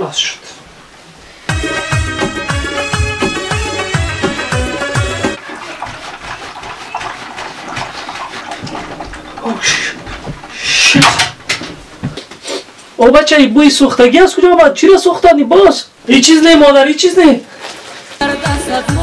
خلاص شد. او بچه ای بوی سوختگی از کجا آمد؟ چی را سوختانی باز؟ این چیز نه مادر، این چیز نه.